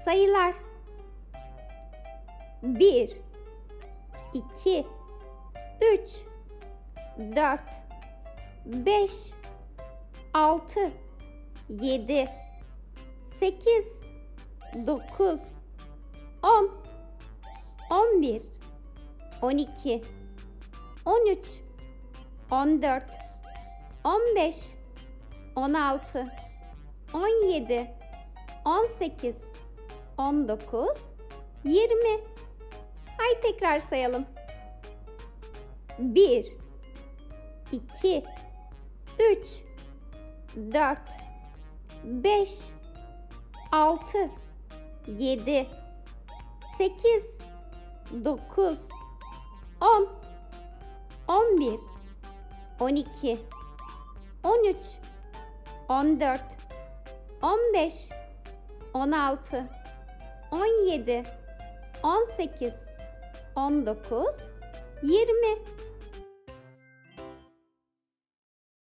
Sayılar: 1, 2, 3, 4, 5, 6, 7, 8, 9, 10, 11, 12, 13, 14, 15, 16, 17, 18, 19, 20. Haydi tekrar sayalım. 1, 2, 3, 4, 5, 6, 7, 8, 9, 10, 11, 12, 13, 14, 15, 16, 17, 18, 19, 20.